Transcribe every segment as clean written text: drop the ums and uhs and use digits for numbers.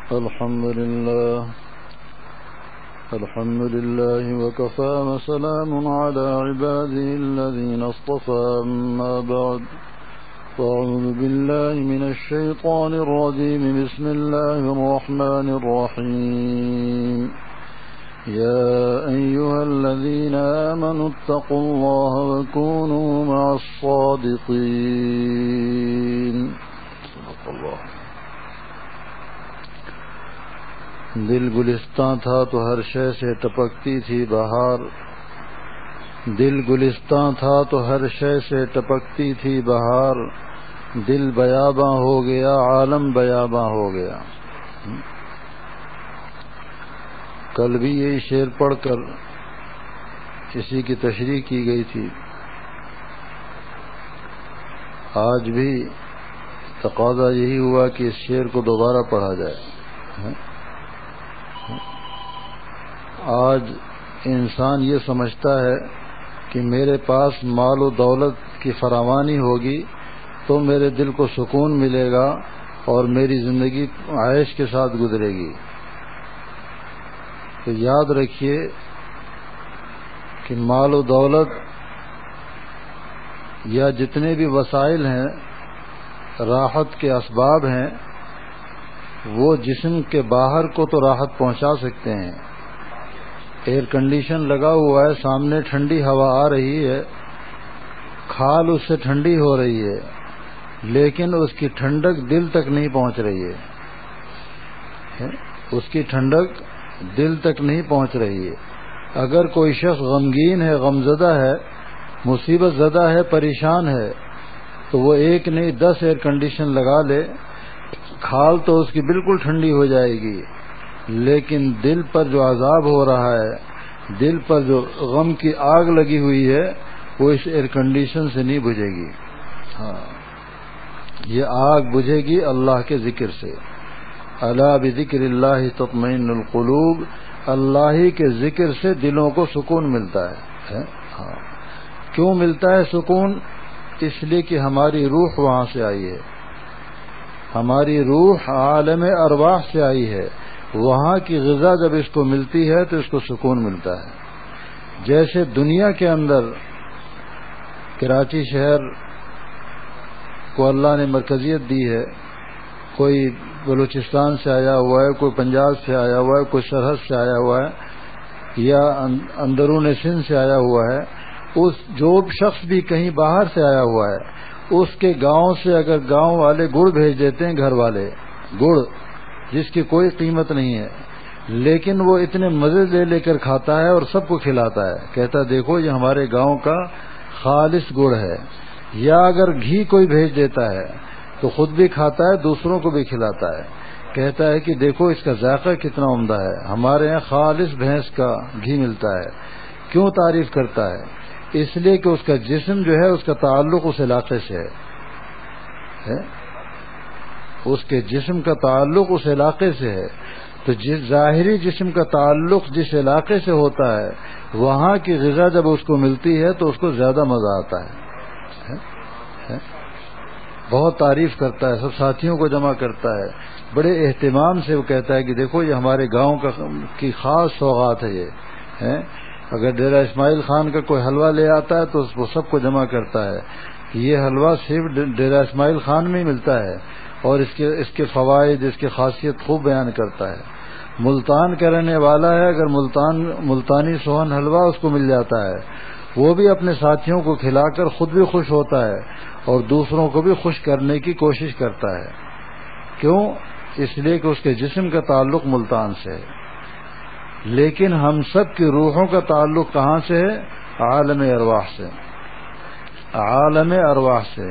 الحمد لله وكفى وسلام على عباده الذين اصطفى أما بعد فأعوذ بالله من الشيطان الرجيم بسم الله الرحمن الرحيم يا أيها الذين آمنوا اتقوا الله وكونوا مع الصادقين صدق الله. دل گلستاں تھا تو ہر شے سے ٹپکتی تھی بہار، دل گلستاں تھا تو ہر شے سے ٹپکتی تھی بہار، دل بیاباں ہو گیا عالم بیاباں ہو گیا. کل بھی یہی شعر پڑھ کر اسی کی تشریح کی گئی تھی، آج بھی تقاضا یہی ہوا کہ اس شعر کو دوبارہ پڑھا جائے. آج انسان یہ سمجھتا ہے کہ میرے پاس مال و دولت کی فراوانی ہوگی تو میرے دل کو سکون ملے گا اور میری زندگی عیش کے ساتھ گزرے گی. تو یاد رکھیے کہ مال و دولت یا جتنے بھی وسائل ہیں راحت کے اسباب ہیں، وہ جسم کے باہر کو تو راحت پہنچا سکتے ہیں. ایئر کنڈیشن لگا ہوا ہے، سامنے ٹھنڈی ہوا آ رہی ہے، کھال اس سے ٹھنڈی ہو رہی ہے، لیکن اس کی ٹھنڈک دل تک نہیں پہنچ رہی ہے. اس کی ٹھنڈک دل تک نہیں پہنچ رہی ہے. اگر کوئی شخص غمگین ہے، غمزدہ ہے، مصیبت زدہ ہے، پریشان ہے، تو وہ ایک نہیں 10 ایئر کنڈیشن لگا لے، کھال تو اس کی بالکل ٹھنڈی ہو جائے گی، لیکن دل پر جو عذاب ہو رہا ہے، دل پر جو غم کی آگ لگی ہوئی ہے، وہ اس ایئر کنڈیشن سے نہیں بجھے گی. یہ آگ بجھے گی اللہ کے ذکر سے. الا بذکر اللہ تطمئن القلوب، اللہ ہی کے ذکر سے دلوں کو سکون ملتا ہے. کیوں ملتا ہے سکون؟ اس لیے کہ ہماری روح وہاں سے آئی ہے، ہماری روح عالم ارواح سے آئی ہے. وہاں کی غذا جب اس کو ملتی ہے تو اس کو سکون ملتا ہے. جیسے دنیا کے اندر کراچی شہر کو اللہ نے مرکزیت دی ہے، کوئی بلوچستان سے آیا ہوا ہے، کوئی پنجاب سے آیا ہوا ہے، کوئی سرحد سے آیا ہوا ہے، یا اندرون سندھ سے آیا ہوا ہے. اس جو شخص بھی کہیں باہر سے آیا ہوا ہے، اس کے گاؤں سے اگر گاؤں والے گڑ بھیج دیتے ہیں، گھر والے گڑ جس کی کوئی قیمت نہیں ہے، لیکن وہ اتنے مزے لے کر کھاتا ہے اور سب کو کھلاتا ہے، کہتا ہے دیکھو یہ ہمارے گاؤں کا خالص گڑ ہے. یا اگر گھی کوئی بھیج دیتا ہے تو خود بھی کھاتا ہے، دوسروں کو بھی کھلاتا ہے، کہتا ہے کہ دیکھو اس کا ذائقہ کتنا عمدہ ہے، ہمارے یہاں خالص بھینس کا گھی ملتا ہے. کیوں تعریف کرتا ہے؟ اس لیے کہ اس کا جسم جو ہے اس کا تعلق اس علاقے سے ہے، اس کے جسم کا تعلق اس علاقے سے ہے. تو جس ظاہری جسم کا تعلق جس علاقے سے ہوتا ہے، وہاں کی غذا جب اس کو ملتی ہے تو اس کو زیادہ مزہ آتا ہے. بہت تعریف کرتا ہے، سب ساتھیوں کو جمع کرتا ہے، بڑے اہتمام سے وہ کہتا ہے کہ دیکھو یہ ہمارے گاؤں کی خاص سوغات ہے. یہ اگر ڈیرہ اسماعیل خان کا کوئی حلوہ لے آتا ہے تو وہ سب کو جمع کرتا ہے کہ یہ حلوہ صرف ڈیرہ اسماعیل خان میں ہی ملتا ہے، اور اس کے فوائد، اس کی خاصیت خوب بیان کرتا ہے. ملتان کا رہنے والا ہے، اگر ملتانی سوہن حلوہ اس کو مل جاتا ہے، وہ بھی اپنے ساتھیوں کو کھلا کر خود بھی خوش ہوتا ہے اور دوسروں کو بھی خوش کرنے کی کوشش کرتا ہے. کیوں؟ اس لیے کہ اس کے جسم کا تعلق ملتان سے ہے. لیکن ہم سب کی روحوں کا تعلق کہاں سے ہے؟ عالم ارواح سے. عالم ارواح سے.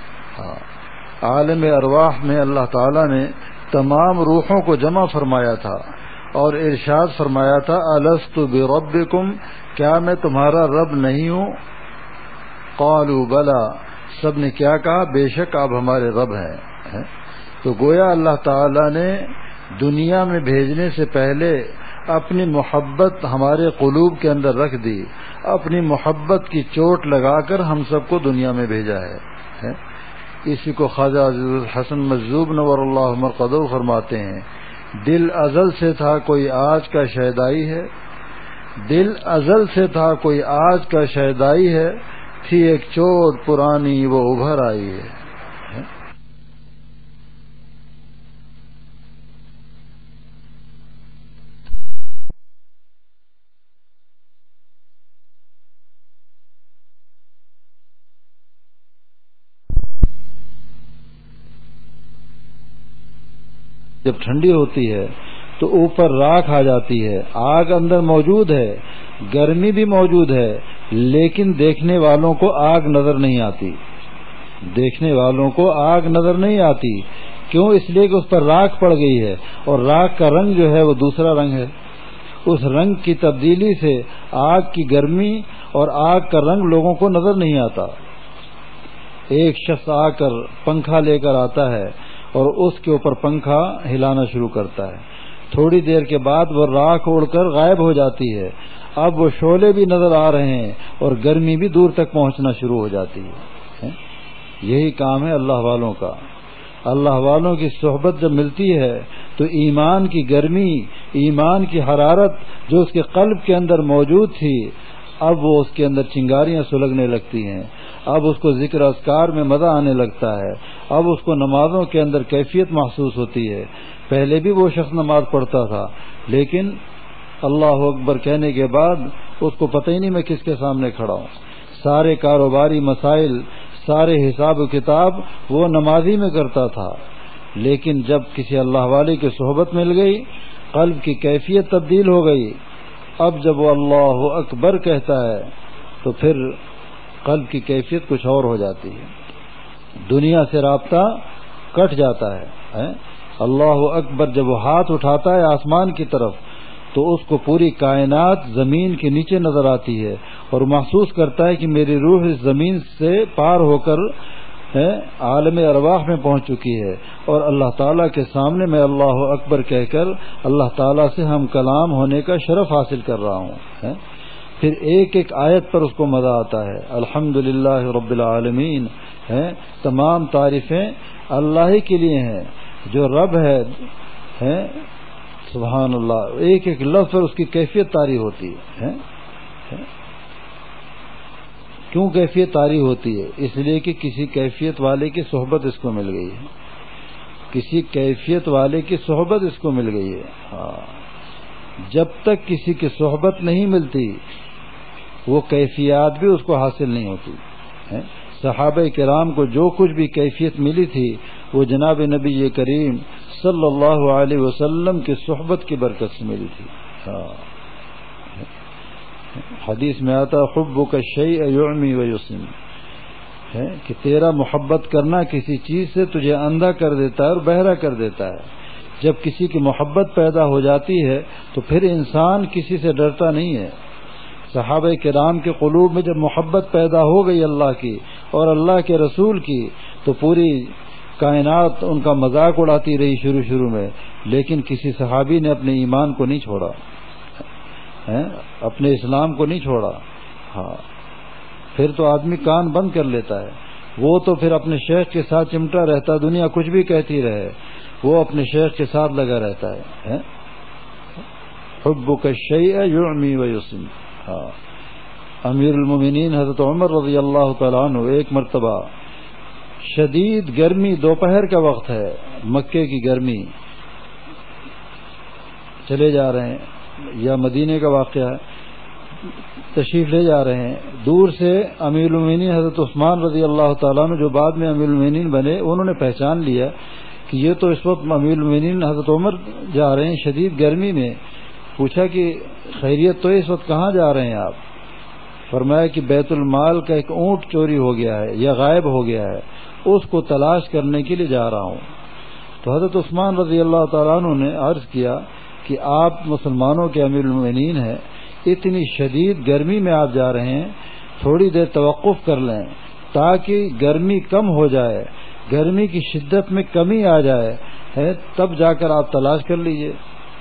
عالم ارواح میں اللہ تعالیٰ نے تمام روحوں کو جمع فرمایا تھا اور ارشاد فرمایا تھا الست بربکم، کیا میں تمہارا رب نہیں ہوں؟ قالوا بلا، سب نے کیا کہا؟ بے شک آپ ہمارے رب ہیں. تو گویا اللہ تعالیٰ نے دنیا میں بھیجنے سے پہلے اپنی محبت ہمارے قلوب کے اندر رکھ دی، اپنی محبت کی چوٹ لگا کر ہم سب کو دنیا میں بھیجا ہے. اسی کو خواجہ عزیز الحسن مجذوب نور اللہ مرقدہ فرماتے ہیں دل ازل سے تھا کوئی آج کا شیدائی ہے، دل ازل سے تھا کوئی آج کا شیدائی ہے، تھی ایک چوٹ پرانی وہ ابھر آئی ہے۔ جب ٹھنڈی ہوتی ہے تو اوپر راکھ آ جاتی ہے، آگ اندر موجود ہے، گرمی بھی موجود ہے، لیکن دیکھنے والوں کو آگ نظر نہیں آتی، دیکھنے والوں کو آگ نظر نہیں آتی۔ کیوں؟ اس لیے کہ اس پر راکھ پڑ گئی ہے، اور راکھ کا رنگ جو ہے وہ دوسرا رنگ ہے۔ اس رنگ کی تبدیلی سے آگ کی گرمی اور آگ کا رنگ لوگوں کو نظر نہیں آتا۔ ایک شخص آ کر پنکھا لے کر آتا ہے اور اس کے اوپر پنکھا ہلانا شروع کرتا ہے، تھوڑی دیر کے بعد وہ راکھ اڑ کر غائب ہو جاتی ہے، اب وہ شعلے بھی نظر آ رہے ہیں اور گرمی بھی دور تک پہنچنا شروع ہو جاتی ہے۔ یہی کام ہے اللہ والوں کا۔ اللہ والوں کی صحبت جب ملتی ہے تو ایمان کی گرمی، ایمان کی حرارت جو اس کے قلب کے اندر موجود تھی، اب وہ اس کے اندر چنگاریاں سلگنے لگتی ہیں، اب اس کو ذکر اذکار میں مزہ آنے لگتا ہے، اب اس کو نمازوں کے اندر کیفیت محسوس ہوتی ہے۔ پہلے بھی وہ شخص نماز پڑھتا تھا، لیکن اللہ اکبر کہنے کے بعد اس کو پتہ ہی نہیں میں کس کے سامنے کھڑا ہوں۔ سارے کاروباری مسائل، سارے حساب و کتاب وہ نمازی میں کرتا تھا، لیکن جب کسی اللہ والے کی صحبت مل گئی، قلب کی کیفیت تبدیل ہو گئی۔ اب جب وہ اللہ اکبر کہتا ہے تو پھر قلب کی کیفیت کچھ اور ہو جاتی ہے، دنیا سے رابطہ کٹ جاتا ہے۔ اللہ اکبر جب وہ ہاتھ اٹھاتا ہے آسمان کی طرف تو اس کو پوری کائنات زمین کے نیچے نظر آتی ہے، اور محسوس کرتا ہے کہ میری روح اس زمین سے پار ہو کر عالم ارواح میں پہنچ چکی ہے، اور اللہ تعالیٰ کے سامنے میں اللہ اکبر کہہ کر اللہ تعالیٰ سے ہم کلام ہونے کا شرف حاصل کر رہا ہوں۔ پھر ایک ایک آیت پر اس کو مزہ آتا ہے۔ الحمدللہ رب العالمین، تمام تعریفیں اللہ ہی کے لیے ہیں جو رب ہے، سبحان اللہ۔ ایک ایک لفظ پر اس کی کیفیت طاری ہوتی ہے۔ کیوں کیفیت طاری ہوتی ہے؟ اس لیے کہ کسی کیفیت والے کی صحبت اس کو مل گئی ہے، کسی کیفیت والے کی صحبت اس کو مل گئی ہے۔ جب تک کسی کی صحبت نہیں ملتی وہ کیفیات بھی اس کو حاصل نہیں ہوتی۔ صحابہ کرام کو جو کچھ بھی کیفیت ملی تھی وہ جناب نبی کریم صلی اللہ علیہ وسلم کی صحبت کی برکت سے ملی تھی۔ حدیث میں آتا حبک الشیء یعمی ویسم، کہ تیرا محبت کرنا کسی چیز سے تجھے اندھا کر دیتا ہے اور بہرا کر دیتا ہے۔ جب کسی کی محبت پیدا ہو جاتی ہے تو پھر انسان کسی سے ڈرتا نہیں ہے۔ صحابہ کرام کے قلوب میں جب محبت پیدا ہو گئی اللہ کی اور اللہ کے رسول کی، تو پوری کائنات ان کا مذاق اڑاتی رہی شروع میں، لیکن کسی صحابی نے اپنے ایمان کو نہیں چھوڑا، اپنے اسلام کو نہیں چھوڑا۔ پھر تو آدمی کان بند کر لیتا ہے، وہ تو پھر اپنے شیخ کے ساتھ چمٹا رہتا، دنیا کچھ بھی کہتی رہے، وہ اپنے شیخ کے ساتھ لگا رہتا ہے۔ حبک الشیء یعمی ویسم۔ امیر المومنین حضرت عمر رضی اللہ تعالیٰ عنہ ایک مرتبہ شدید گرمی، دوپہر کا وقت ہے، مکے کی گرمی، چلے جا رہے ہیں، یا مدینے کا واقعہ ہے، تشریف لے جا رہے ہیں، دور سے امیر المومنین حضرت عثمان رضی اللہ تعالیٰ عنہ جو بعد میں امیر المومنین بنے، انہوں نے پہچان لیا کہ یہ تو اس وقت امیر المومنین حضرت عمر جا رہے ہیں شدید گرمی میں۔ پوچھا کہ خیریت تو اس وقت کہاں جا رہے ہیں آپ؟ فرمایا کہ بیت المال کا ایک اونٹ چوری ہو گیا ہے یا غائب ہو گیا ہے، اس کو تلاش کرنے کے لیے جا رہا ہوں۔ تو حضرت عثمان رضی اللہ تعالیٰ عنہ نے عرض کیا کہ آپ مسلمانوں کے امیر المومنین ہیں، اتنی شدید گرمی میں آپ جا رہے ہیں، تھوڑی دیر توقف کر لیں تاکہ گرمی کم ہو جائے، گرمی کی شدت میں کمی آ جائے، تب جا کر آپ تلاش کر لیجئے۔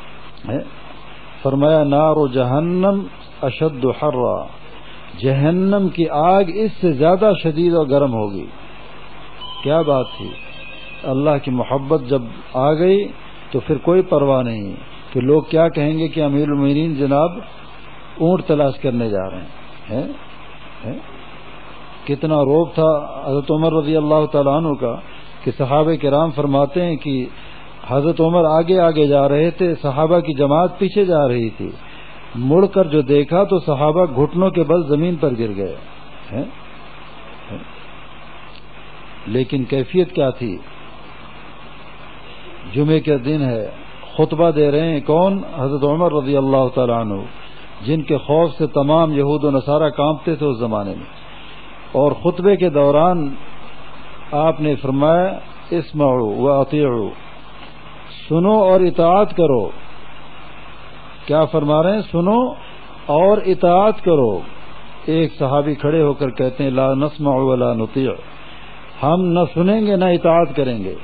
فرمایا نار جہنم اشد حرا، جہنم کی آگ اس سے زیادہ شدید اور گرم ہوگی۔ کیا بات تھی! اللہ کی محبت جب آ گئی تو پھر کوئی پرواہ نہیں کہ لوگ کیا کہیں گے کہ امیر المومنین جناب اونٹ تلاش کرنے جا رہے ہیں. کتنا روب تھا حضرت عمر رضی اللہ تعالیٰ عنہ کا کہ صحابہ کرام فرماتے ہیں کہ حضرت عمر آگے آگے جا رہے تھے، صحابہ کی جماعت پیچھے جا رہی تھی، مڑ کر جو دیکھا تو صحابہ گھٹنوں کے بل زمین پر گر گئے. لیکن کیفیت کیا تھی؟ جمعے کے دن ہے، خطبہ دے رہے ہیں کون؟ حضرت عمر رضی اللہ تعالیٰ عنہ، جن کے خوف سے تمام یہود و نصارہ کانپتے تھے اس زمانے میں. اور خطبے کے دوران آپ نے فرمایا اسمعوا واطیعوا، سنو اور اطاعت کرو. کیا فرما رہے ہیں؟ سنو اور اطاعت کرو. ایک صحابی کھڑے ہو کر کہتے ہیں لا نسمع ولا نطیع، ہم نہ سنیں گے نہ اطاعت کریں گے.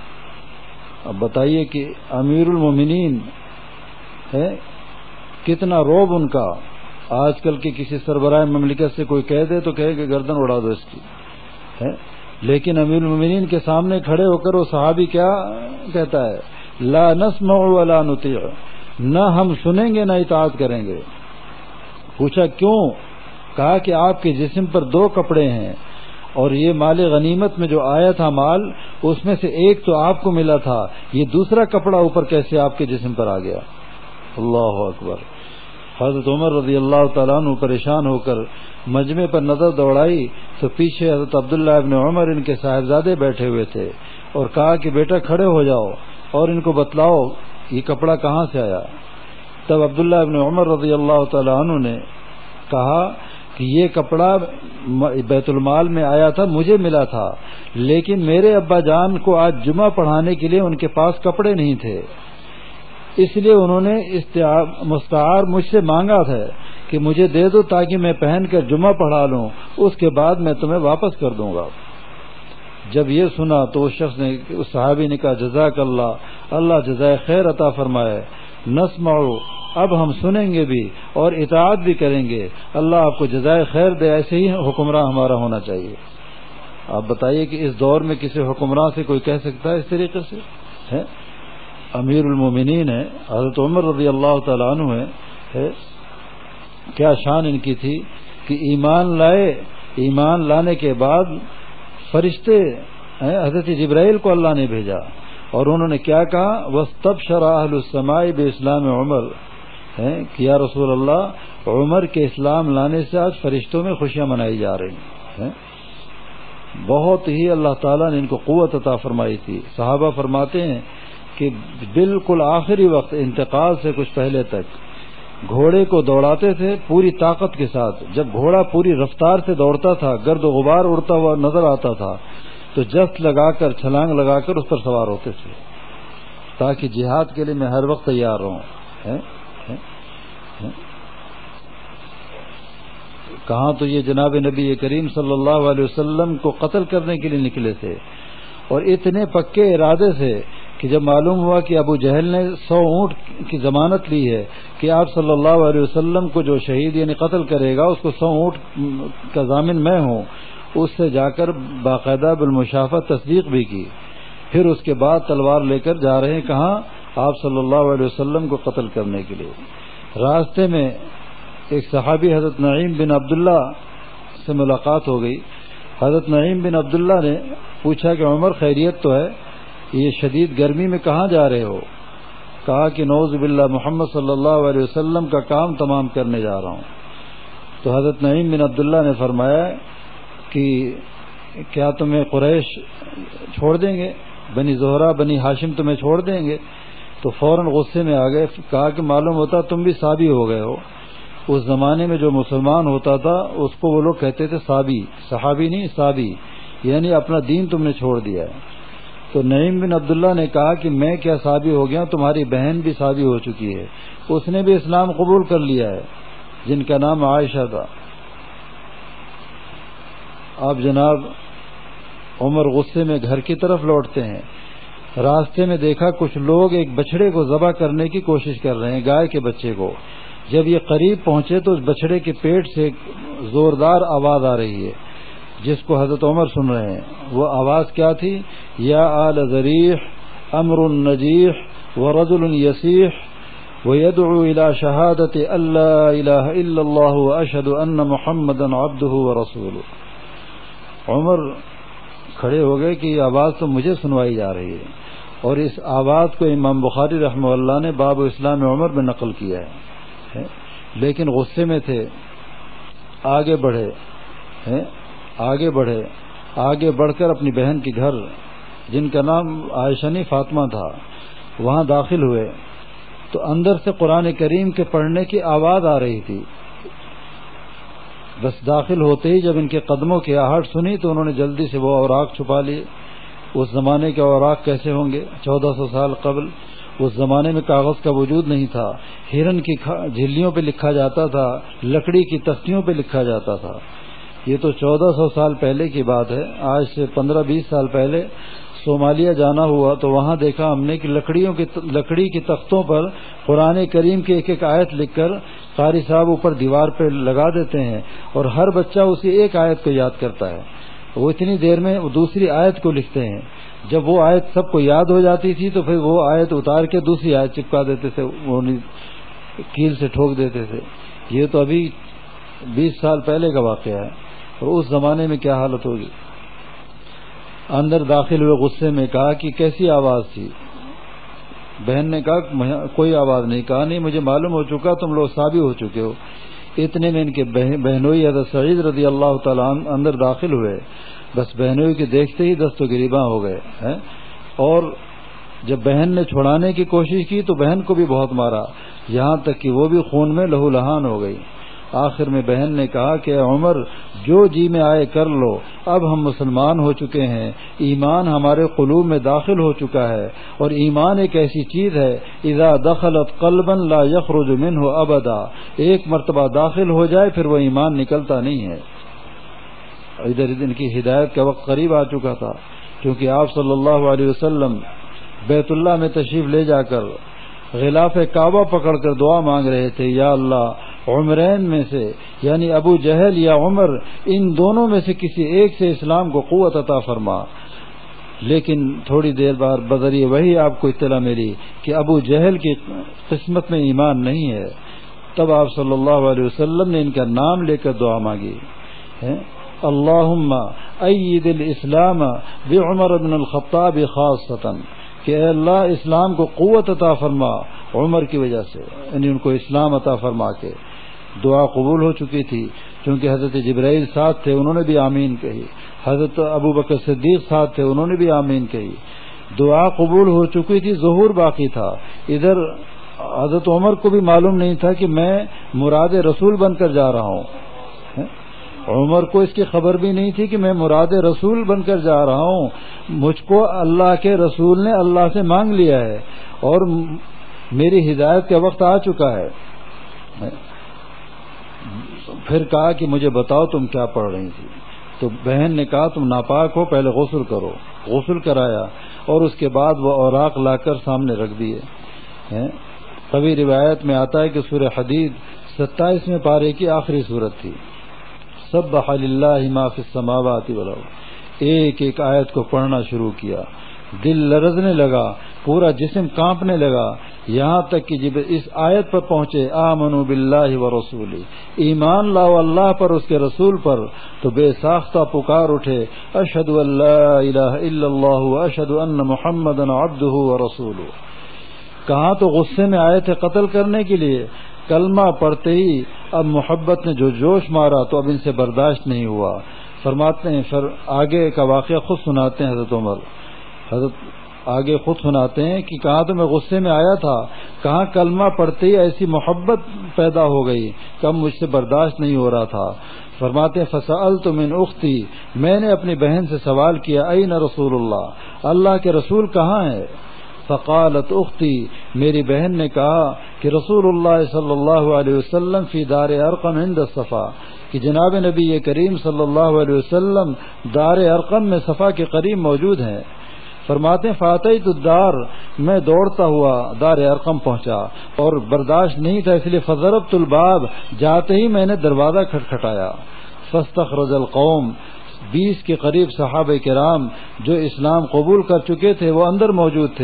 اب بتائیے کہ امیر المومنین ہے، کتنا روب ان کا. آج کل کے کسی سربراہ مملکت سے کوئی کہہ دے تو کہے کہ گردن اڑا دو اس کی ہے، لیکن امیر المومنین کے سامنے کھڑے ہو کر وہ صحابی کیا کہتا ہے؟ لا نسمع ولا نطیع، نہ ہم سنیں گے نہ اطاعت کریں گے. پوچھا کیوں؟ کہا کہ آپ کے جسم پر 2 کپڑے ہیں اور یہ مال غنیمت میں جو آیا تھا مال، اس میں سے ایک تو آپ کو ملا تھا، یہ دوسرا کپڑا اوپر کیسے آپ کے جسم پر آ گیا؟ اللہ اکبر. حضرت عمر رضی اللہ تعالیٰ عنہ پریشان ہو کر مجمع پر نظر دوڑائی تو پیچھے حضرت عبداللہ ابن عمر ان کے صاحبزادے بیٹھے ہوئے تھے اور کہا کہ بیٹا کھڑے ہو جاؤ اور ان کو بتلاؤ یہ کپڑا کہاں سے آیا. تب عبداللہ ابن عمر رضی اللہ تعالیٰ عنہ نے کہا کہ یہ کپڑا بیت المال میں آیا تھا، مجھے ملا تھا، لیکن میرے ابا جان کو آج جمعہ پڑھانے کے لیے ان کے پاس کپڑے نہیں تھے، اس لیے انہوں نے مستعار مجھ سے مانگا تھا کہ مجھے دے دو تاکہ میں پہن کر جمعہ پڑھا لوں، اس کے بعد میں تمہیں واپس کر دوں گا. جب یہ سنا تو اس شخص نے، اس صحابی نے کہا جزاک اللہ، اللہ جزائے خیر عطا فرمائے، نسمع، اب ہم سنیں گے بھی اور اطاعت بھی کریں گے، اللہ آپ کو جزائے خیر دے. ایسے ہی حکمراں ہمارا ہونا چاہیے. آپ بتائیے کہ اس دور میں کسی حکمراں سے کوئی کہہ سکتا ہے اس طریقے سے ہے؟ امیر المومنین ہے، حضرت عمر رضی اللہ تعالیٰ عنہ ہے، کیا شان ان کی تھی کہ ایمان لائے. ایمان لانے کے بعد فرشتے حضرت جبرائیل کو اللہ نے بھیجا اور انہوں نے کیا کہا؟ وَاسْتَبْشَرَ أَهْلُ السَّمَاءِ بِإِسْلَامِ عمر، کہ یا رسول اللہ عمر کے اسلام لانے سے آج فرشتوں میں خوشیاں منائی جا رہی ہیں. بہت ہی اللہ تعالیٰ نے ان کو قوت عطا فرمائی تھی. صحابہ فرماتے ہیں کہ بالکل آخری وقت انتقال سے کچھ پہلے تک گھوڑے کو دوڑاتے تھے پوری طاقت کے ساتھ. جب گھوڑا پوری رفتار سے دوڑتا تھا، گرد و غبار اڑتا ہوا نظر آتا تھا تو جست لگا کر، چھلانگ لگا کر اس پر سوار ہوتے تھے تاکہ جہاد کے لیے میں ہر وقت تیار رہوں. کہاں تو یہ جناب نبی کریم صلی اللہ علیہ وسلم کو قتل کرنے کے لیے نکلے تھے اور اتنے پکے ارادے سے کہ جب معلوم ہوا کہ ابو جہل نے 100 اونٹ کی ضمانت لی ہے کہ آپ صلی اللہ علیہ وسلم کو جو شہید یعنی قتل کرے گا اس کو 100 اونٹ کا ضامن میں ہوں، اس سے جا کر باقاعدہ بالمشافہ تصدیق بھی کی. پھر اس کے بعد تلوار لے کر جا رہے ہیں کہاں؟ آپ صلی اللہ علیہ وسلم کو قتل کرنے کے لیے. راستے میں ایک صحابی حضرت نعیم بن عبداللہ سے ملاقات ہو گئی. حضرت نعیم بن عبداللہ نے پوچھا کہ عمر خیریت تو ہے؟ یہ شدید گرمی میں کہاں جا رہے ہو؟ کہا کہ نعوذ باللہ محمد صلی اللہ علیہ وسلم کا کام تمام کرنے جا رہا ہوں. تو حضرت نعیم بن عبداللہ نے فرمایا کہ کیا تمہیں قریش چھوڑ دیں گے؟ بنی زہرہ بنی ہاشم تمہیں چھوڑ دیں گے؟ تو فوراً غصے میں آ گئے. کہا کہ معلوم ہوتا تم بھی صابی ہو گئے ہو. اس زمانے میں جو مسلمان ہوتا تھا اس کو وہ لوگ کہتے تھے صابی، صحابی نہیں صابی، یعنی اپنا دین تم نے چھوڑ دیا ہے. تو نعیم بن عبداللہ نے کہا کہ میں کیا صابی ہو گیا، تمہاری بہن بھی صابی ہو چکی ہے، اس نے بھی اسلام قبول کر لیا ہے، جن کا نام عائشہ تھا. اب جناب عمر غصے میں گھر کی طرف لوٹتے ہیں. راستے میں دیکھا کچھ لوگ ایک بچڑے کو ذبح کرنے کی کوشش کر رہے ہیں، گائے کے بچے کو. جب یہ قریب پہنچے تو اس بچڑے کے پیٹ سے ایک زوردار آواز آ رہی ہے جس کو حضرت عمر سن رہے ہیں. وہ آواز کیا تھی؟ یا آل ذریح امر نجیح ورجل يسيح ويدعو إلى شهادة أن لا إله إلا الله وأشهد أن محمدا عبده ورسوله. عمر کھڑے ہو گئے کہ یہ آواز تو مجھے سنوائی جا رہی ہے، اور اس آواز کو امام بخاری رحمہ اللہ نے باب اسلام عمر میں نقل کیا ہے، لیکن غصے میں تھے. آگے بڑھ کر اپنی بہن کے گھر، جن کا نام عائشہ نہیں فاطمہ تھا، وہاں داخل ہوئے تو اندر سے قرآن کریم کے پڑھنے کی آواز آ رہی تھی. بس داخل ہوتے ہی جب ان کے قدموں کی آہٹ سنی تو انہوں نے جلدی سے وہ اوراق چھپا لیے. اس زمانے کے اوراق کیسے ہوں گے؟ 1400 سال قبل اس زمانے میں کاغذ کا وجود نہیں تھا. ہرن کی جھلیوں پہ لکھا جاتا تھا، لکڑی کی تختیوں پہ لکھا جاتا تھا. یہ تو 1400 سال پہلے کی بات ہے. آج سے 15-20 سال پہلے صومالیہ جانا ہوا تو وہاں دیکھا ہم نے کہ لکڑی کی تختوں پر قرآن کریم کی ایک ایک آیت لکھ کر قاری صاحب اوپر دیوار پہ لگا دیتے ہیں، اور ہر بچہ اسی ایک آیت کو یاد کرتا ہے. وہ اتنی دیر میں دوسری آیت کو لکھتے ہیں. جب وہ آیت سب کو یاد ہو جاتی تھی تو پھر وہ آیت اتار کے دوسری آیت چپکا دیتے تھے، وہ کیل سے ٹھوک دیتے تھے. یہ تو ابھی 20 سال پہلے کا واقعہ ہے، اور اس زمانے میں کیا حالت ہوگی. اندر داخل ہوئے غصے میں، کہا کہ کیسی آواز تھی؟ بہن نے کہا کوئی آواز نہیں. کہا نہیں، مجھے معلوم ہو چکا، تم لوگ صابی ہو چکے ہو. اتنے میں ان کے بہنوئی حضرت سعید رضی اللہ تعالیٰ عنہ اندر داخل ہوئے. بس بہنوئی کے دیکھتے ہی دست و گریباں ہو گئے. اور جب بہن نے چھڑانے کی کوشش کی تو بہن کو بھی بہت مارا، یہاں تک کہ وہ بھی خون میں لہو لہان ہو گئی. آخر میں بہن نے کہا کہ عمر، جو جی میں آئے کر لو، اب ہم مسلمان ہو چکے ہیں، ایمان ہمارے قلوب میں داخل ہو چکا ہے، اور ایمان ایک ایسی چیز ہے اذا دخلت قلبا لا یخرج منہ ابدا، ایک مرتبہ داخل ہو جائے پھر وہ ایمان نکلتا نہیں ہے. ادھر ان کی ہدایت کا وقت قریب آ چکا تھا، کیونکہ آپ صلی اللہ علیہ وسلم بیت اللہ میں تشریف لے جا کر غلاف کعبہ پکڑ کر دعا مانگ رہے تھے، یا اللہ عمرین میں سے یعنی ابو جہل یا عمر، ان دونوں میں سے کسی ایک سے اسلام کو قوت عطا فرما. لیکن تھوڑی دیر بعد بذریعہ وہی آپ کو اطلاع ملی کہ ابو جہل کی قسمت میں ایمان نہیں ہے. تب آپ صلی اللہ علیہ وسلم نے ان کا نام لے کر دعا مانگی، اللہم ایید الاسلام بعمر بن الخطاب خاصتا، کہ اے اللہ اسلام کو قوت عطا فرما عمر کی وجہ سے، یعنی ان کو اسلام عطا فرما کے. دعا قبول ہو چکی تھی، کیونکہ حضرت جبرائیل ساتھ تھے، انہوں نے بھی آمین کہی. حضرت ابو بکر صدیق ساتھ تھے، انہوں نے بھی آمین کہی. دعا قبول ہو چکی تھی، ظہور باقی تھا. ادھر حضرت عمر کو بھی معلوم نہیں تھا کہ میں مراد رسول بن کر جا رہا ہوں. عمر کو اس کی خبر بھی نہیں تھی کہ میں مراد رسول بن کر جا رہا ہوں. مجھ کو اللہ کے رسول نے اللہ سے مانگ لیا ہے، اور میری ہدایت کا وقت آ چکا ہے. پھر کہا کہ مجھے بتاؤ تم کیا پڑھ رہی تھی؟ تو بہن نے کہا تم ناپاک ہو، پہلے غسل کرو. غسل کرایا اور اس کے بعد وہ اوراق لا کر سامنے رکھ دیے. کبھی روایت میں آتا ہے کہ سورہ حدید 27ویں پارے کی آخری سورت تھی. سبح للہ ما فی السماوات والارض، ایک ایک آیت کو پڑھنا شروع کیا. دل لرزنے لگا، پورا جسم کانپنے لگا، یہاں تک کہ جب اس آیت پر پہنچے آمنوا باللہ ورسولہ، ایمان لاؤ اللہ پر، اس کے رسول پر، تو بے ساختہ پکار اٹھے اشہد ان لا الہ الا اللہ واشہد ان محمدا عبدہ ورسولہ. کہاں تو غصے میں آئے تھے قتل کرنے کے لیے، کلمہ پڑھتے ہی اب محبت نے جو جوش مارا تو اب ان سے برداشت نہیں ہوا. فرماتے ہیں پھر آگے کا واقعہ خود سناتے ہیں حضرت عمر. حضرت آگے خود سناتے ہیں کہ کہاں تو میں غصے میں آیا تھا، کہاں کلمہ پڑھتے ہی ایسی محبت پیدا ہو گئی کہ اب مجھ سے برداشت نہیں ہو رہا تھا. فرماتے ہیں فسألت من اختی، میں نے اپنی بہن سے سوال کیا این رسول اللہ، اللہ کے رسول کہاں ہے؟ فقالت اختی، میری بہن نے کہا کہ رسول اللہ صلی اللہ علیہ وسلم فی دار ارقم عند الصفا، کہ جناب نبی کریم صلی اللہ علیہ وسلم دار ارقم میں صفا کے قریب موجود ہیں. فرماتے ہیں فاتیت الدار، میں دوڑتا ہوا دار ارقم پہنچا اور برداشت نہیں تھا، اس لیے فضربت الباب، جاتے ہی میں نے دروازہ کھٹکھٹایا. فاستخرج القوم، 20 کے قریب صحابہ کرام جو اسلام قبول کر چکے تھے وہ اندر موجود تھے،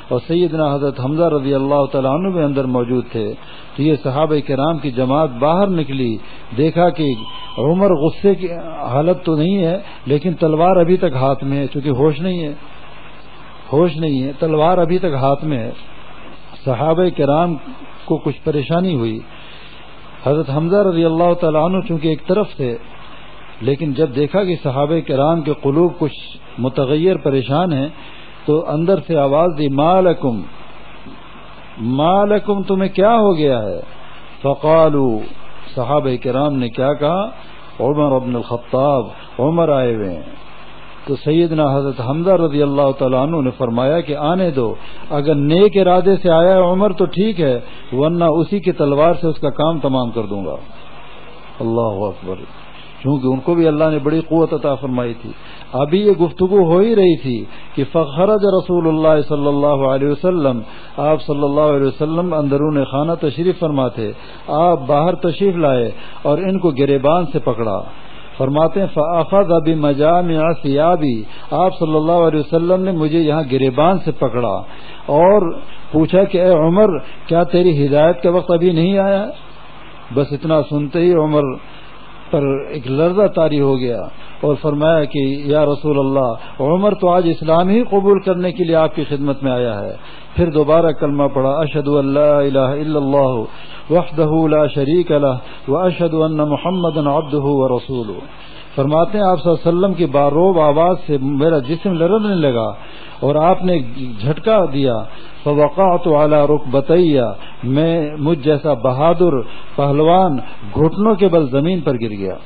اور سیدنا حضرت حمزہ رضی اللہ تعالیٰ عنہ بھی اندر موجود تھے، تو یہ صحابہ کرام کی جماعت باہر نکلی، دیکھا کہ عمر غصے کی حالت تو نہیں ہے لیکن تلوار ابھی تک ہاتھ میں ہے، چونکہ ہوش نہیں ہے، تلوار ابھی تک ہاتھ میں ہے۔ صحابہ کرام کو کچھ پریشانی ہوئی، حضرت حمزہ رضی اللہ تعالیٰ عنہ چونکہ ایک طرف تھے، لیکن جب دیکھا کہ صحابہ کرام کے قلوب کچھ متغیر پریشان ہیں تو اندر سے آواز دی، مالکم تمہیں کیا ہو گیا ہے؟ فقالوا، صحابہ کرام نے کیا کہا؟ عمر ابن الخطاب، عمر آئے ہوئے ہیں۔ تو سیدنا حضرت حمزہ رضی اللہ تعالیٰ عنہ نے فرمایا کہ آنے دو، اگر نیک ارادے سے آیا ہے عمر تو ٹھیک ہے، ورنہ اسی کی تلوار سے اس کا کام تمام کر دوں گا۔ اللہ اکبر، کیونکہ ان کو بھی اللہ نے بڑی قوت عطا فرمائی تھی۔ ابھی یہ گفتگو ہو ہی رہی تھی کہ فخرج رسول اللہ صلی اللہ علیہ وسلم، آپ صلی اللہ علیہ وسلم اندرون خانہ تشریف فرما تھے، آپ باہر تشریف لائے اور ان کو گریبان سے پکڑا۔ فرماتے ہیں فاخذ بمجامع ثيابی، آپ صلی اللہ علیہ وسلم نے مجھے یہاں گریبان سے پکڑا اور پوچھا کہ اے عمر، کیا تیری ہدایت کا وقت ابھی نہیں آیا؟ بس اتنا سنتے ہی عمر پر ایک لرزہ طاری ہو گیا اور فرمایا کہ یا رسول اللہ، عمر تو آج اسلام ہی قبول کرنے کے لیے آپ کی خدمت میں آیا ہے۔ پھر دوبارہ کلمہ پڑھا، اشہد ان لا الہ الا اللہ وحدہ لا شریک لہ واشہد ان محمدا عبدہ ورسولہ۔ فرماتے ہیں آپ صلی اللہ علیہ وسلم کی باروب آواز سے میرا جسم لرزنے لگا اور آپ نے جھٹکا دیا، فوقعت علی رکبتی، میں مجھ جیسا بہادر پہلوان گھٹنوں کے بل زمین پر گر گیا۔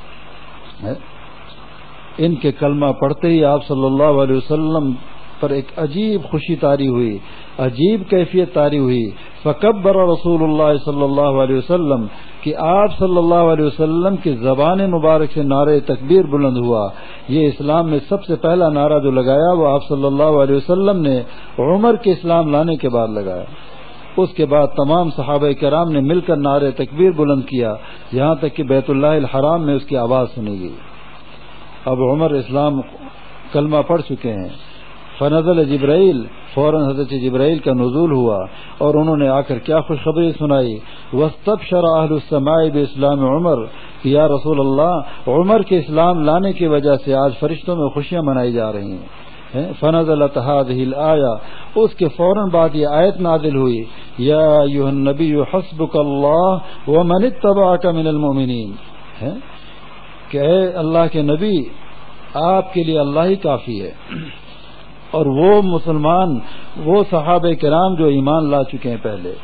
ان کے کلمہ پڑھتے ہی آپ صلی اللہ علیہ وسلم پر ایک عجیب خوشی طاری ہوئی، عجیب کیفیت طاری ہوئی۔ فکبر رسول اللہ صلی اللہ علیہ وسلم، کہ آپ صلی اللہ علیہ وسلم کی زبان مبارک سے نعرہ تکبیر بلند ہوا۔ یہ اسلام میں سب سے پہلا نعرہ جو لگایا وہ آپ صلی اللہ علیہ وسلم نے عمر کے اسلام لانے کے بعد لگایا۔ اس کے بعد تمام صحابہ کرام نے مل کر نعرہ تکبیر بلند کیا، یہاں تک کہ بیت اللہ الحرام میں اس کی آواز سنی گئی۔ اب عمر اسلام کلمہ پڑھ چکے ہیں۔ فنزل جبرائیل، فوراً حضرت جبرائیل کا نزول ہوا اور انہوں نے آ کر کیا خوشخبری سنائی، واستبشر اہل السماء باسلام عمر، کہ یا رسول اللہ، عمر کے اسلام لانے کی وجہ سے آج فرشتوں میں خوشیاں منائی جا رہی ہیں۔ فنزلت هذه الآیہ، اس کے فوراً بعد یہ آیت نازل ہوئی، یا ایھا النبی حسبک اللہ ومن اتبعک من المؤمنین، کہ اے اللہ کے نبی، آپ کے لیے اللہ ہی کافی ہے اور وہ مسلمان، وہ صحابہ کرام جو ایمان لا چکے ہیں پہلے،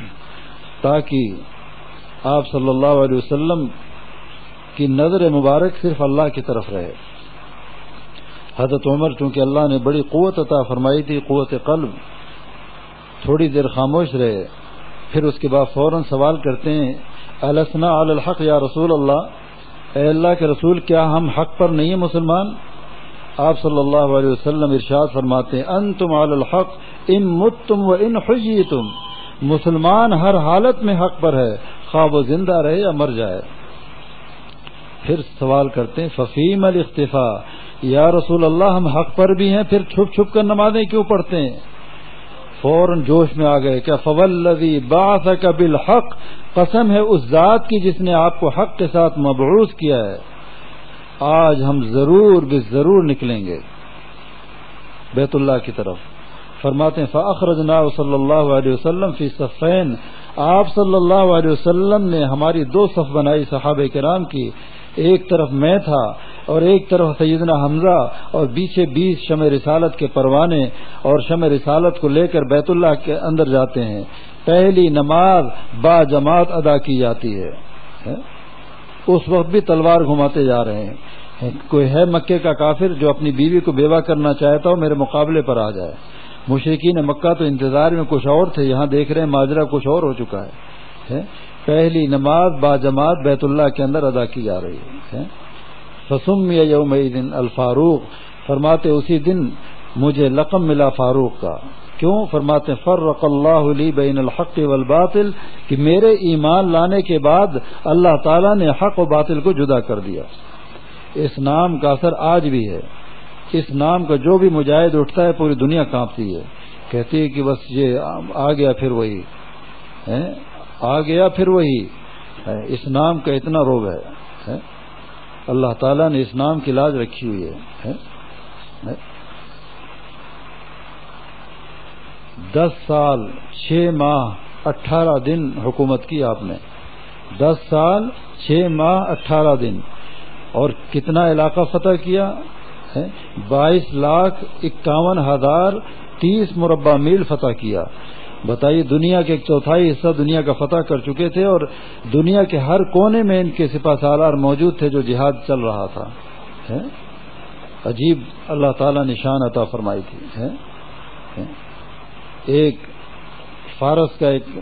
تاکہ آپ صلی اللہ علیہ وسلم کی نظر مبارک صرف اللہ کی طرف رہے۔ حضرت عمر چونکہ اللہ نے بڑی قوت عطا فرمائی تھی، قوت قلب، تھوڑی دیر خاموش رہے، پھر اس کے بعد فوراً سوال کرتے ہیں، السنا علی الحق یا رسول اللہ، اے اللہ کے رسول، کیا ہم حق پر نہیں ہیں مسلمان؟ آپ صلی اللہ علیہ وسلم ارشاد فرماتے ہیں، انتم علی الحق ان متتم و ان حییتم، مسلمان ہر حالت میں حق پر ہے، خواہ وہ زندہ رہے یا مر جائے۔ پھر سوال کرتے ہیں، ففیم الاختفاء، یا رسول اللہ ہم حق پر بھی ہیں، پھر چھپ چھپ کر نمازیں کیوں پڑھتے ہیں؟ فوراً جوش میں آ گئے، کہ فوالذی بعثک بالحق، قسم ہے اس ذات کی جس نے آپ کو حق کے ساتھ مبعوث کیا ہے، آج ہم ضرور ضرور نکلیں گے بیت اللہ کی طرف۔ فرماتے ہیں فاخرجنا صلی اللہ علیہ وسلم فی صفین، آپ صلی اللہ علیہ وسلم نے ہماری دو صف بنائی صحابہ کرام کی، ایک طرف میں تھا اور ایک طرف سیدنا حمزہ، اور پیچھے 20 شمع رسالت کے پروانے اور شمع رسالت کو لے کر بیت اللہ کے اندر جاتے ہیں۔ پہلی نماز با جماعت ادا کی جاتی ہے، اس وقت بھی تلوار گھماتے جا رہے ہیں۔ کوئی ہے مکے کا کافر جو اپنی بیوی کو بیوہ کرنا چاہتا ہو میرے مقابلے پر آ جائے۔ مشرکین مکہ تو انتظار میں کچھ اور تھے، یہاں دیکھ رہے ہیں ماجرا کچھ اور ہو چکا ہے۔ پہلی نماز با جماعت بیت اللہ کے اندر ادا کی جا رہی ہے۔ فسمی یومئذ الفاروق، فرماتے اسی دن مجھے لقب ملا فاروق کا۔ کیوں؟ فرماتے فرق اللہ لی بین الحق والباطل، کہ میرے ایمان لانے کے بعد اللہ تعالیٰ نے حق و باطل کو جدا کر دیا۔ اس نام کا اثر آج بھی ہے، اس نام کا جو بھی مجاہد اٹھتا ہے پوری دنیا کانپتی ہے۔ کہتی ہے کہ بس یہ آ گیا پھر وہی آ گیا پھر وہی اس نام کا اتنا روب ہے اللہ تعالیٰ نے اس نام کی لاج رکھی ہوئی ہے 10 سال 6 ماہ 18 دن حکومت کی آپ نے 10 سال 6 ماہ 18 دن اور کتنا علاقہ فتح کیا 22,51,030 مربع میل فتح کیا. بتائیے دنیا کے 1/4 حصہ دنیا کا فتح کر چکے تھے اور دنیا کے ہر کونے میں ان کے سپہ سالار موجود تھے جو جہاد چل رہا تھا. عجیب اللہ تعالیٰ نے شان عطا فرمائی تھی. ایک فارس کا ایک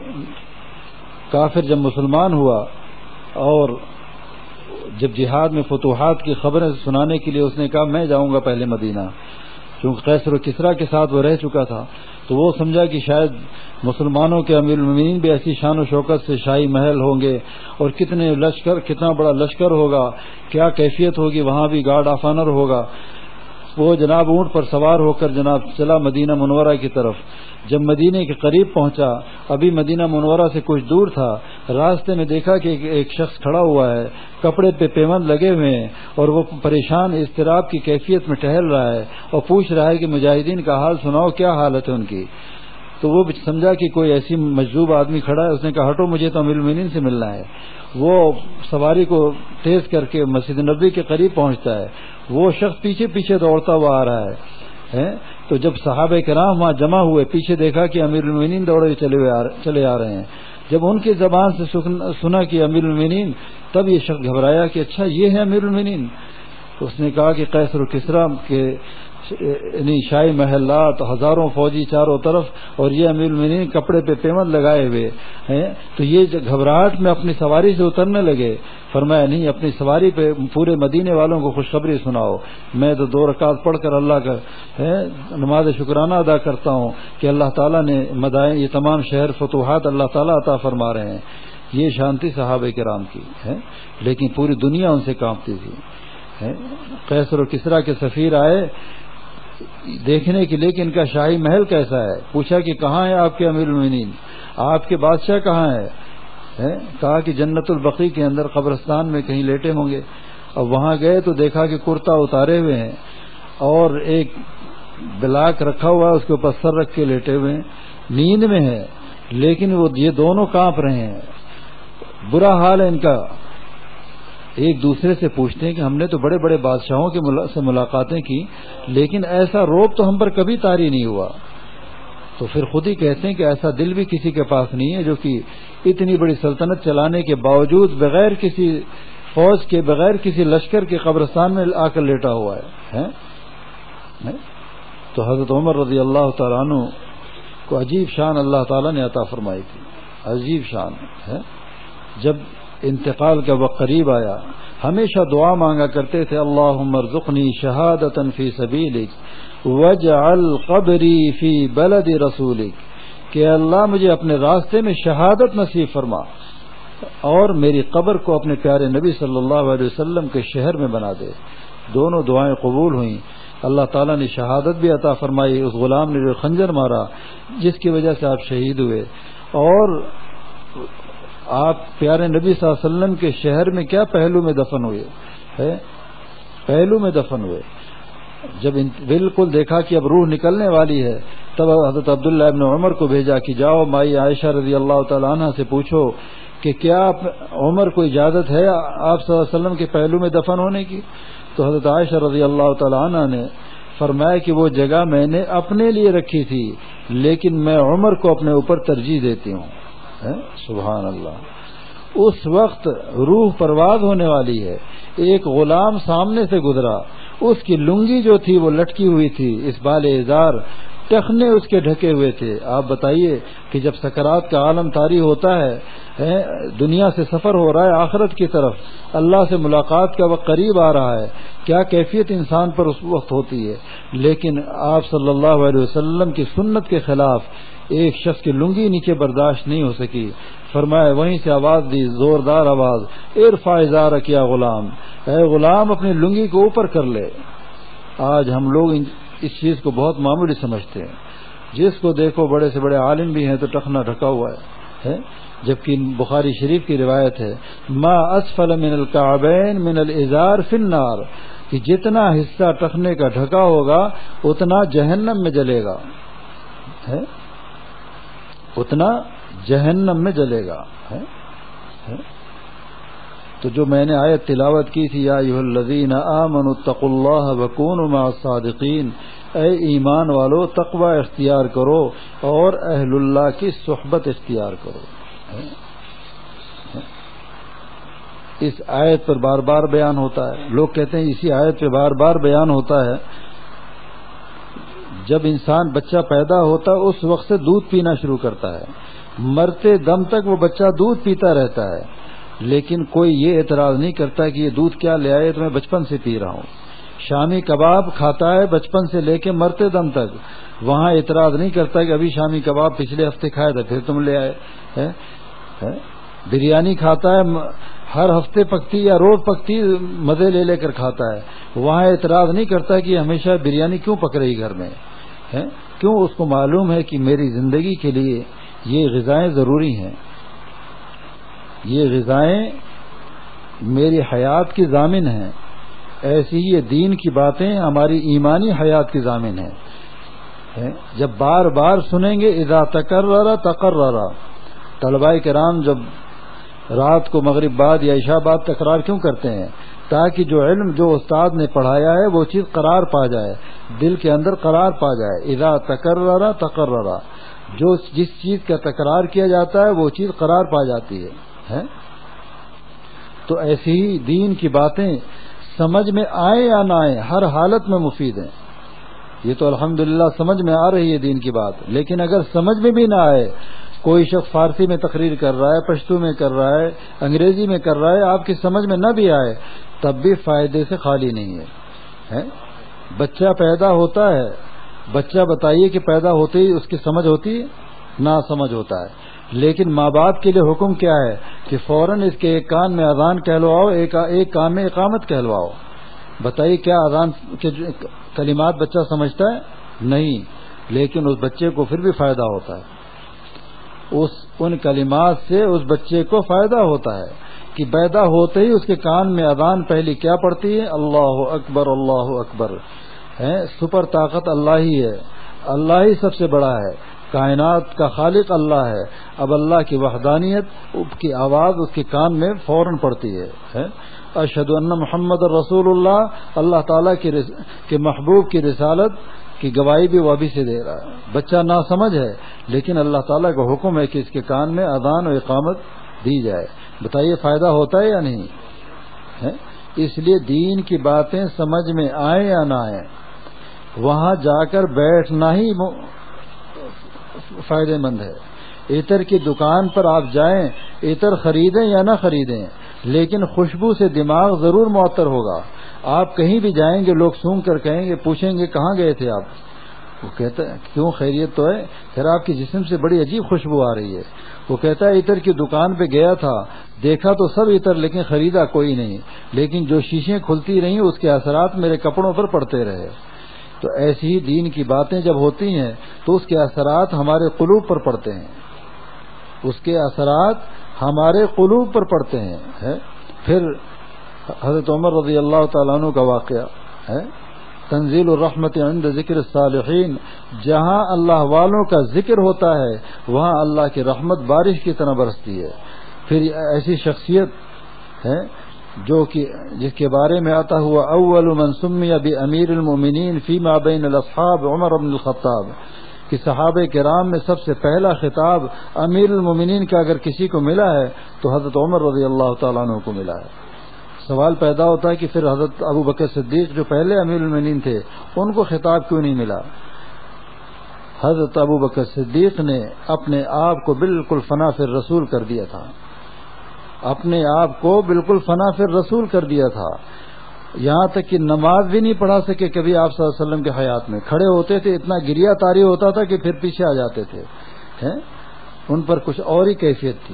کافر جب مسلمان ہوا اور جب جہاد میں فتوحات کی خبریں سنانے کے لیے اس نے کہا میں جاؤں گا پہلے مدینہ، کیونکہ قیصر و کسریٰ کے ساتھ وہ رہ چکا تھا تو وہ سمجھا کہ شاید مسلمانوں کے امیر المومنین بھی ایسی شان و شوکت سے شاہی محل ہوں گے اور کتنا بڑا لشکر ہوگا، کیا کیفیت ہوگی، وہاں بھی گارڈ آف آنر ہوگا. وہ جناب اونٹ پر سوار ہو کر جناب چلا مدینہ منورہ کی طرف. جب مدینے کے قریب پہنچا، ابھی مدینہ منورہ سے کچھ دور تھا، راستے میں دیکھا کہ ایک شخص کھڑا ہوا ہے، کپڑے پہ پیوند لگے ہوئے ہیں اور وہ پریشان اضطراب کی کیفیت میں ٹہل رہا ہے اور پوچھ رہا ہے کہ مجاہدین کا حال سناؤ، کیا حالت ہے ان کی. تو وہ سمجھا کہ کوئی ایسی مجذوب آدمی کھڑا ہے. اس نے کہا ہٹو، مجھے تو امیر المومنین سے ملنا ہے. وہ سواری کو تیز کر کے مسجد نبوی کے قریب پہنچتا ہے. وہ شخص پیچھے پیچھے دوڑتا ہوا آ رہا ہے. تو جب صحابہ کرام وہاں جمع ہوئے، پیچھے دیکھا کہ امیر المومنین دوڑے چلے آ رہے ہیں. جب ان کی زبان سے سنا کہ امیر المومنین، تب یہ شخص گھبرایا کہ اچھا یہ ہے امیر المومنین. تو اس نے کہا کہ قیصر و کسریٰ کے شاہی محلات، ہزاروں فوجی چاروں طرف اور یہ امیر المومنین کپڑے پہ پیوند لگائے ہوئے ہیں. تو یہ گھبراہٹ میں اپنی سواری سے اترنے لگے. فرمایا نہیں، اپنی سواری پہ پورے مدینے والوں کو خوشخبری سناؤ. میں تو 2 رکعت پڑھ کر اللہ کا نماز شکرانہ ادا کرتا ہوں کہ اللہ تعالیٰ نے یہ تمام شہر فتوحات اللہ تعالیٰ عطا فرما رہے ہیں. یہ شانتی صحابہ کرام کی ہے، لیکن پوری دنیا ان سے کانپتی تھی. قیصر و کسریٰ کے سفیر آئے دیکھنے کے لیے کہ ان کا شاہی محل کیسا ہے. پوچھا کہ کہاں ہے آپ کے امیر المومنین، آپ کے بادشاہ کہاں ہے؟ کہا کہ جنت البقیع کے اندر قبرستان میں کہیں لیٹے ہوں گے. اب وہاں گئے تو دیکھا کہ کرتا اتارے ہوئے ہیں اور ایک بلاک رکھا ہوا ہے، اس کے اوپر سر رکھ کے لیٹے ہوئے ہیں، نیند میں ہے. لیکن وہ یہ دونوں کانپ رہے ہیں، برا حال ہے ان کا. ایک دوسرے سے پوچھتے ہیں کہ ہم نے تو بڑے بڑے بادشاہوں سے ملاقاتیں کی، لیکن ایسا روب تو ہم پر کبھی طاری نہیں ہوا. تو پھر خود ہی کہتے ہیں کہ ایسا دل بھی کسی کے پاس نہیں ہے جو کہ اتنی بڑی سلطنت چلانے کے باوجود بغیر کسی فوج کے، بغیر کسی لشکر کے قبرستان میں آ کر لیٹا ہوا ہے. تو حضرت عمر رضی اللہ تعالیٰ عنہ کو عجیب شان اللہ تعالیٰ نے عطا فرمائی تھی، عجیب شان ہے. جب انتقال کا وقت قریب آیا، ہمیشہ دعا مانگا کرتے تھے، اللہم ارزقنی شہادتا فی سبیلک وجعل قبری فی بلد رسولک، کہ اللہ مجھے اپنے راستے میں شہادت نصیب فرما اور میری قبر کو اپنے پیارے نبی صلی اللہ علیہ وسلم کے شہر میں بنا دے. دونوں دعائیں قبول ہوئیں. اللہ تعالیٰ نے شہادت بھی عطا فرمائی. اس غلام نے جو خنجر مارا جس کی وجہ سے آپ شہید ہوئے، اور آپ پیارے نبی صلی اللہ علیہ وسلم کے شہر میں کیا پہلو میں دفن ہوئے، پہلو میں دفن ہوئے. جب بالکل دیکھا کہ اب روح نکلنے والی ہے، تب حضرت عبداللہ ابن عمر کو بھیجا کہ جاؤ مائی عائشہ رضی اللہ تعالیٰ عنہ سے پوچھو کہ کیا عمر کو اجازت ہے آپ صلی اللہ علیہ وسلم کے پہلو میں دفن ہونے کی. تو حضرت عائشہ رضی اللہ تعالیٰ عنہ نے فرمایا کہ وہ جگہ میں نے اپنے لیے رکھی تھی، لیکن میں عمر کو اپنے اوپر ترجیح دیتی ہوں. سبحان اللہ. اس وقت روح پرواز ہونے والی ہے. ایک غلام سامنے سے گزرا، اس کی لنگی جو تھی وہ لٹکی ہوئی تھی، اس بال ازار ٹخنے اس کے ڈھکے ہوئے تھے. آپ بتائیے کہ جب سکرات کا عالم طاری ہوتا ہے، دنیا سے سفر ہو رہا ہے آخرت کی طرف، اللہ سے ملاقات کا وقت قریب آ رہا ہے، کیا کیفیت انسان پر اس وقت ہوتی ہے. لیکن آپ صلی اللہ علیہ وسلم کی سنت کے خلاف ایک شخص کی لنگی نیچے برداشت نہیں ہو سکی. فرمایا، وہیں سے آواز دی، زوردار آواز، ارفع ازارک یا غلام، اے غلام اپنی لنگی کو اوپر کر لے. آج ہم لوگ اس چیز کو بہت معمولی سمجھتے ہیں. جس کو دیکھو بڑے سے بڑے عالم بھی ہیں تو ٹخنا ڈھکا ہوا ہے، جبکہ بخاری شریف کی روایت ہے ما اسفل من الکعبین من الازار فی النار، کہ جتنا حصہ ٹخنے کا ڈھکا ہوگا اتنا جہنم میں جلے گا، اتنا جہنم میں جلے گا۔ تو جو میں نے آیت تلاوت کی تھی یا ایھا الذین آمنوا اتقوا اللہ وکونوا مع الصادقین، اے ایمان والو تقوی اختیار کرو اور اہل اللہ کی صحبت اختیار کرو۔ اس آیت پر بار بار بیان ہوتا ہے، لوگ کہتے ہیں اسی آیت پہ بار بار بیان ہوتا ہے۔ جب انسان بچہ پیدا ہوتا ہے اس وقت سے دودھ پینا شروع کرتا ہے، مرتے دم تک وہ بچہ دودھ پیتا رہتا ہے، لیکن کوئی یہ اعتراض نہیں کرتا کہ یہ دودھ کیا لے آئے تو میں بچپن سے پی رہا ہوں۔ شامی کباب کھاتا ہے بچپن سے لے کے مرتے دم تک، وہاں اعتراض نہیں کرتا کہ ابھی شامی کباب پچھلے ہفتے کھایا تھا پھر تم لے آئے۔ بریانی کھاتا ہے ہر ہفتے پکتی یا روز پکتی مزے لے لے کر کھاتا ہے، وہاں اعتراض نہیں کرتا کہ ہمیشہ بریانی کیوں پک رہی گھر میں، کیوں؟ اس کو معلوم ہے کہ میری زندگی کے لیے یہ غذائیں ضروری ہیں، یہ غذائیں میری حیات کی ضامن ہیں۔ ایسی ہی یہ دین کی باتیں ہماری ایمانی حیات کی ضامن ہیں۔ جب بار بار سنیں گے اذا تکرر تقرر، طلباء کرام جب رات کو مغرب بعد یا عشاء بعد تکرار کیوں کرتے ہیں؟ تاکہ جو علم جو استاد نے پڑھایا ہے وہ چیز قرار پا جائے، دل کے اندر قرار پا جائے۔ اذا تکرر تقرر، جو جس چیز کا تکرار کیا جاتا ہے وہ چیز قرار پا جاتی ہے۔ تو ایسی ہی دین کی باتیں سمجھ میں آئے یا نہ آئے ہر حالت میں مفید ہیں۔ یہ تو الحمدللہ سمجھ میں آ رہی ہے دین کی بات، لیکن اگر سمجھ میں بھی نہ آئے، کوئی شخص فارسی میں تقریر کر رہا ہے، پشتو میں کر رہا ہے، انگریزی میں کر رہا ہے، آپ کی سمجھ میں نہ بھی آئے تب بھی فائدے سے خالی نہیں ہے۔ بچہ پیدا ہوتا ہے، بچہ بتائیے کہ پیدا ہوتے ہی اس کی سمجھ ہوتی ہے؟ نہ سمجھ ہوتا ہے، لیکن ماں باپ کے لیے حکم کیا ہے کہ فوراً اس کے ایک کان میں اذان کہلواؤ، ایک کان میں اقامت کہلواؤ۔ بتائیے کیا اذان کے کلمات بچہ سمجھتا ہے؟ نہیں، لیکن اس بچے کو پھر بھی فائدہ ہوتا ہے، ان کلمات سے اس بچے کو فائدہ ہوتا ہے کہ پیدا ہوتے ہی اس کے کان میں اذان پہلی کیا پڑتی ہے؟ اللہ اکبر اللہ اکبر۔ سپر طاقت اللہ ہی ہے، اللہ ہی سب سے بڑا ہے، کائنات کا خالق اللہ ہے۔ اب اللہ کی وحدانیت کی آواز اس کے کان میں فوراً پڑتی ہے۔ اشہد ان محمد رسول اللہ، اللہ تعالیٰ کے محبوب کی رسالت کی گواہی بھی وہ ابھی سے دے رہا ہے۔ بچہ نہ سمجھ ہے لیکن اللہ تعالیٰ کا حکم ہے کہ اس کے کان میں اذان و اقامت دی جائے۔ بتائیے فائدہ ہوتا ہے یا نہیں؟ اس لیے دین کی باتیں سمجھ میں آئیں یا نہ آئیں، وہاں جا کر بیٹھنا ہی فائدہ مند ہے۔ عطر کی دکان پر آپ جائیں، عطر خریدیں یا نہ خریدیں، لیکن خوشبو سے دماغ ضرور معطر ہوگا۔ آپ کہیں بھی جائیں گے لوگ سونگ کر کہیں گے، پوچھیں گے کہاں گئے تھے آپ؟ وہ کہتا ہے کیوں خیریت تو ہے؟ پھر آپ کے جسم سے بڑی عجیب خوشبو آ رہی ہے۔ وہ کہتا ہے عطر کی دکان پہ گیا تھا، دیکھا تو سب عطر لیکن خریدا کوئی نہیں، لیکن جو شیشیں کھلتی رہیں اس کے اثرات میرے کپڑوں پر پڑتے رہے۔ تو ایسی ہی دین کی باتیں جب ہوتی ہیں تو اس کے اثرات ہمارے قلوب پر پڑتے ہیں، اس کے اثرات ہمارے قلوب پر پڑتے ہیں۔ پھر حضرت عمر رضی اللہ تعالیٰ عنہ کا واقعہ ہے، تنزیل الرحمت عند ذکر الصالحین، جہاں اللہ والوں کا ذکر ہوتا ہے وہاں اللہ کی رحمت بارش کی طرح برستی ہے۔ پھر ایسی شخصیت ہے جس کے بارے میں آتا ہوا اول من سمی بامیر المؤمنین فیما بین الاصحاب عمر بن الخطاب، کہ صحابہ کرام میں سب سے پہلا خطاب امیر المؤمنین کا اگر کسی کو ملا ہے تو حضرت عمر رضی اللہ تعالیٰ عنہ کو ملا ہے۔ سوال پیدا ہوتا ہے کہ پھر حضرت ابو بکر صدیق جو پہلے امیر المؤمنین تھے ان کو خطاب کیوں نہیں ملا؟ حضرت ابو بکر صدیق نے اپنے آپ کو بالکل فنا فی الرسول کر دیا تھا، اپنے آپ کو بالکل فنا فی الرسول کر دیا تھا، یہاں تک کہ نماز بھی نہیں پڑھا سکے کبھی آپ صلی اللہ علیہ وسلم کے حیات میں۔ کھڑے ہوتے تھے اتنا گریا طاری ہوتا تھا کہ پھر پیچھے آ جاتے تھے۔ ان پر کچھ اور ہی کیفیت تھی۔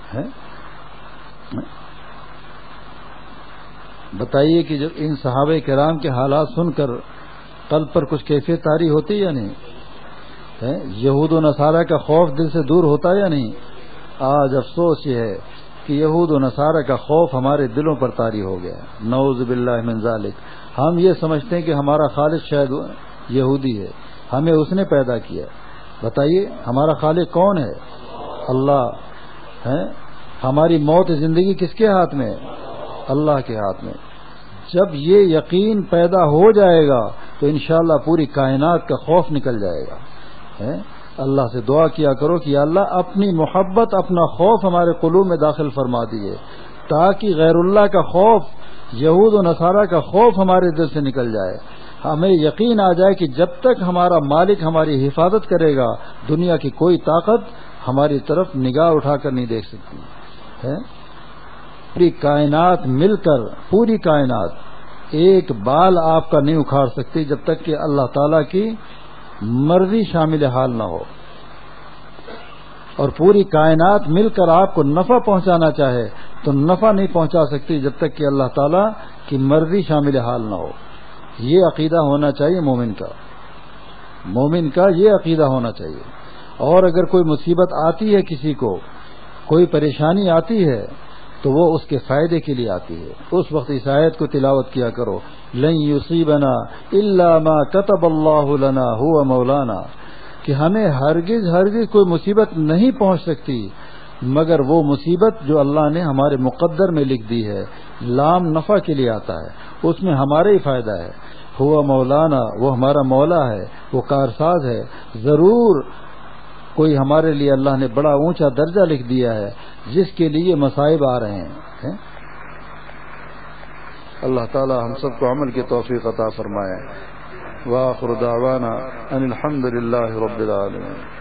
بتائیے کہ جب ان صحابہ کرام کے حالات سن کر قلب پر کچھ کیفیت طاری ہوتی یا نہیں؟ یہود و نصارہ کا خوف دل سے دور ہوتا ہے یا نہیں؟ آج افسوس یہ ہے کہ یہود و نصارہ کا خوف ہمارے دلوں پر طاری ہو گیا، نعوذ باللہ من ذالک۔ ہم یہ سمجھتے ہیں کہ ہمارا خالق شاید یہودی ہے، ہمیں اس نے پیدا کیا۔ بتائیے ہمارا خالق کون ہے؟ اللہ ہے۔ ہماری موت زندگی کس کے ہاتھ میں؟ اللہ کے ہاتھ میں۔ جب یہ یقین پیدا ہو جائے گا تو انشاءاللہ پوری کائنات کا خوف نکل جائے گا۔ اللہ سے دعا کیا کرو کہ یا اللہ اپنی محبت، اپنا خوف ہمارے قلوب میں داخل فرما دیجئے، تاکہ غیر اللہ کا خوف، یہود و نصارہ کا خوف ہمارے دل سے نکل جائے۔ ہمیں یقین آ جائے کہ جب تک ہمارا مالک ہماری حفاظت کرے گا، دنیا کی کوئی طاقت ہماری طرف نگاہ اٹھا کر نہیں دیکھ سکتی ہے۔ پوری کائنات مل کر، پوری کائنات ایک بال آپ کا نہیں اکھاڑ سکتی جب تک کہ اللہ تعالیٰ کی مرضی شامل حال نہ ہو، اور پوری کائنات مل کر آپ کو نفع پہنچانا چاہے تو نفع نہیں پہنچا سکتی جب تک کہ اللہ تعالیٰ کی مرضی شامل حال نہ ہو۔ یہ عقیدہ ہونا چاہیے مومن کا یہ عقیدہ ہونا چاہیے۔ اور اگر کوئی مصیبت آتی ہے، کسی کو کوئی پریشانی آتی ہے تو وہ اس کے فائدے کے لیے آتی ہے۔ اس وقت اس آیت کو تلاوت کیا کرو، لن یصیبنا الا ما كتب اللہ لنا هو مولانا، کہ ہمیں ہرگز کوئی مصیبت نہیں پہنچ سکتی مگر وہ مصیبت جو اللہ نے ہمارے مقدر میں لکھ دی ہے۔ لام نفع کے لیے آتا ہے، اس میں ہمارا ہی فائدہ ہے۔ ہوا مولانا، وہ ہمارا مولا ہے، وہ کارساز ہے۔ ضرور کوئی ہمارے لیے اللہ نے بڑا اونچا درجہ لکھ دیا ہے جس کے لیے مصائب آ رہے ہیں۔ اللہ تعالی ہم سب کو عمل کی توفیق عطا فرمائے۔ وآخر دعوانا ان الحمد للہ رب العالمین۔